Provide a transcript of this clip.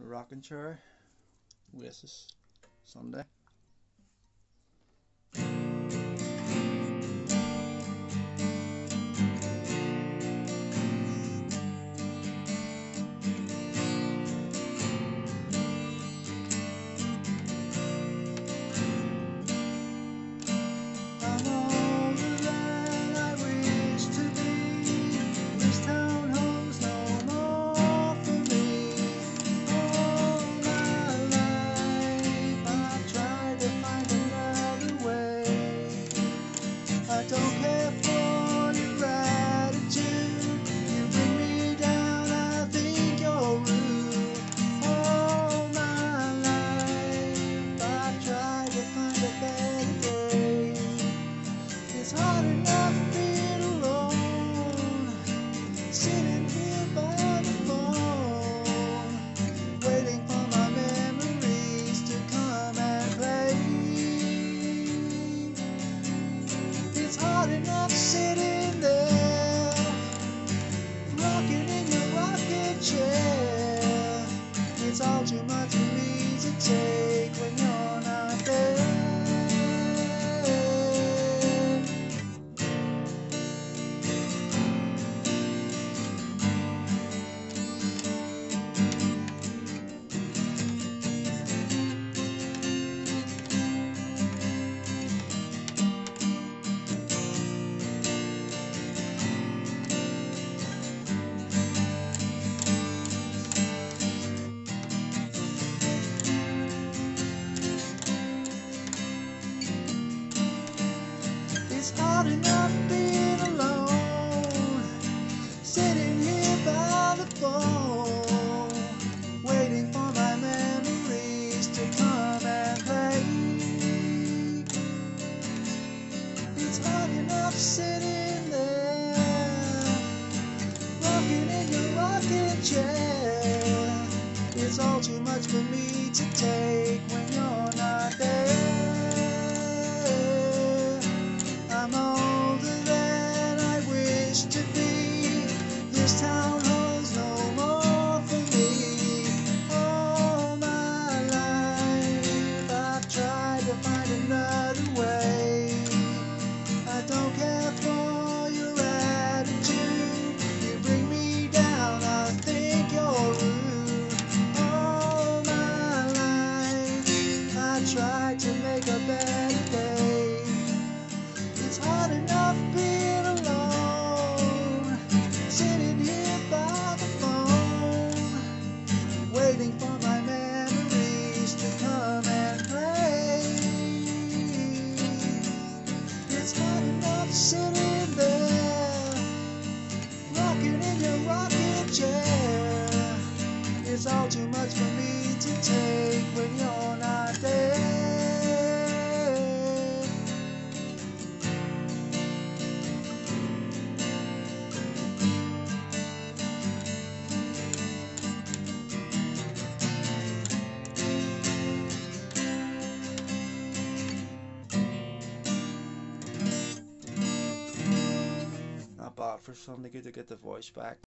Rocking chair, Oasis, Sunday. I'm all the land I wish to be. This town holds no more for me. All my life I've tried to find another way. I don't care for your attitude. You bring me down, I think you're rude. All my life I've tried to find a better day. It's hard enough being alone, sitting here by the phone, waiting for my memories to come and play. It's hard enough sitting there, rocking in your rocking chair. It's all too much for me to take when you're not there. It's hard enough being alone, sitting here by the phone, waiting for my memories to come and play. It's hard enough sitting there, rocking in your rocking chair. It's all too much for me to take when you're not there. I'm older than I wish to be. This town holds no more for me. All my life I've tried to find another way. I don't care for your attitude. You bring me down, I think you're rude. All my life I tried to make a better day. It's hard enough being alone, sitting here by the phone, waiting for my memories to come and play. It's hard enough sitting there, rocking in your rocking chair. It's all too much for me to take when you're not there. Not bad for Sunday, good to get the voice back.